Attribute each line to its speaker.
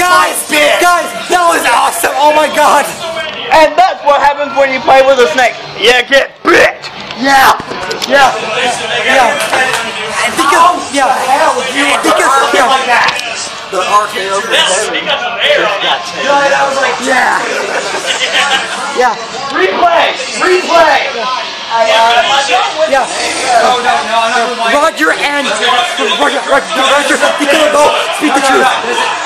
Speaker 1: guys, that was awesome. Oh my god.
Speaker 2: And that's what happens when you play with a snake. You get bit.
Speaker 1: Yeah. Because
Speaker 3: The RKO for Devin just got taken.
Speaker 1: Yeah.
Speaker 2: Replay.
Speaker 1: Yeah. Roger and Roger, you gotta go speak the truth.